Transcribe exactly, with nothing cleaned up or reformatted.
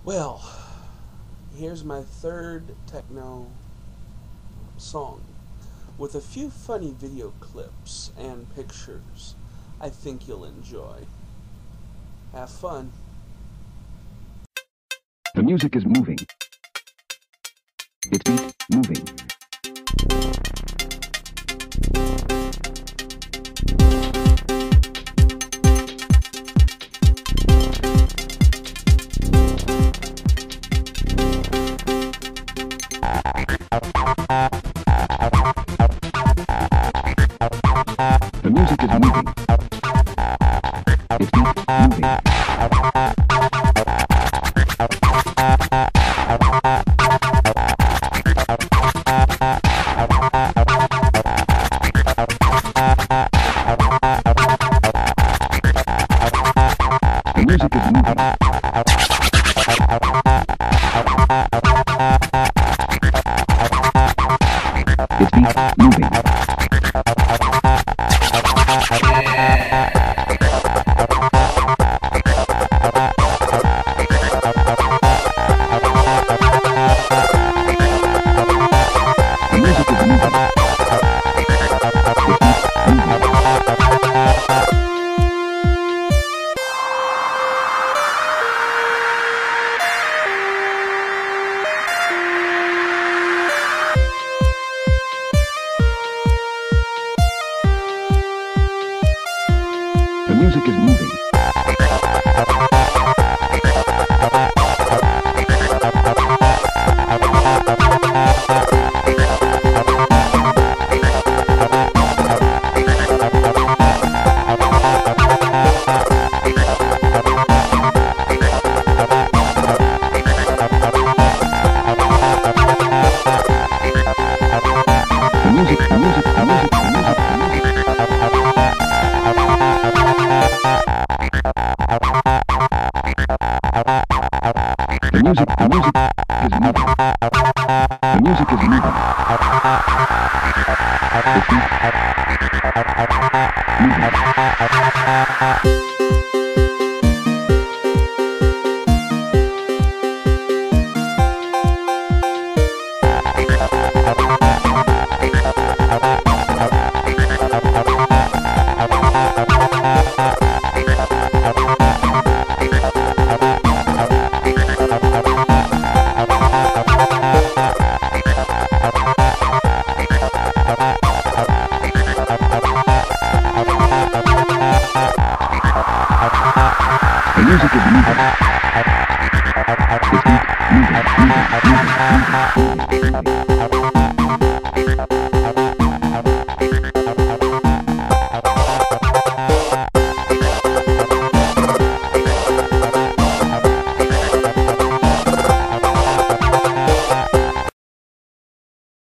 Well, here's my third techno song with a few funny video clips and pictures I think you'll enjoy. Have fun. The music is moving. Its beat moving. The music is moving. Its beat moving. The music is moving. Its beat moving. The music is moving. The music, the music, the music, the music, the music. The music, the music is moving. The music is moving. Its beat moving. The music is moving. Its beat moving, moving, moving, moving, moving.